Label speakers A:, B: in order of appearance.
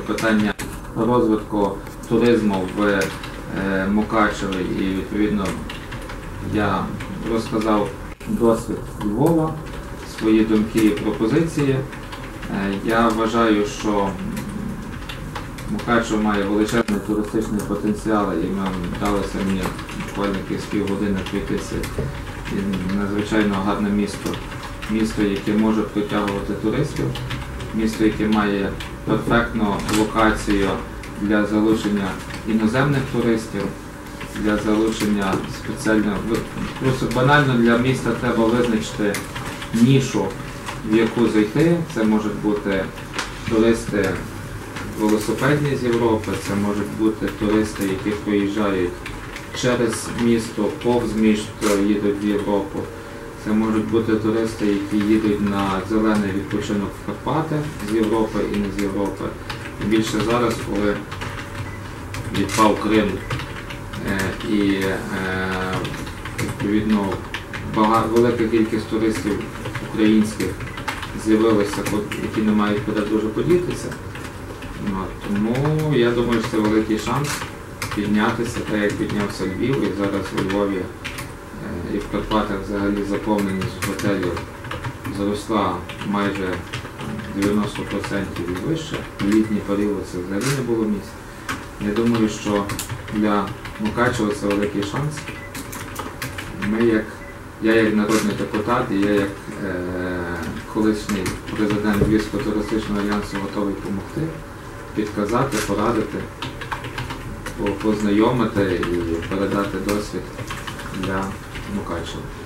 A: питання розвитку туризму в Мукачеві, і відповідно я розказав досвід Львова, свої думки і пропозиції. Я вважаю, що Мукачево має величезний туристичний потенціал, і ми вдалося мені буквально півгодини пройтися. Надзвичайно гарне місто. Місто, яке може притягувати туристів, місто, яке має перфектну локацію для залучення іноземних туристів, для залучення спеціально. Просто банально для міста треба визначити нішу, в яку зайти. Це можуть бути туристи велосипедні з Європи, це можуть бути туристи, які приїжджають через місто, повз місто їдуть в Європу. Це можуть бути туристи, які їдуть на зелений відпочинок в Карпати з Європи і не з Європи. І більше зараз, коли відпав Крим і відповідно велика кількість туристів українських з'явилися, які не мають куди дуже подітися. Тому я думаю, що це великий шанс піднятися, так як піднявся Львів, і зараз у Львові і в Карпатах взагалі заповненість готелів зросла майже 90% і вище. В літній період це взагалі не було місць. Я думаю, що для Мукачева це великий шанс. Я як народний депутат і я як колишній президент Львівського туристичного альянсу готовий допомогти, підказати, порадити, познайомити і передати досвід для Мукачева.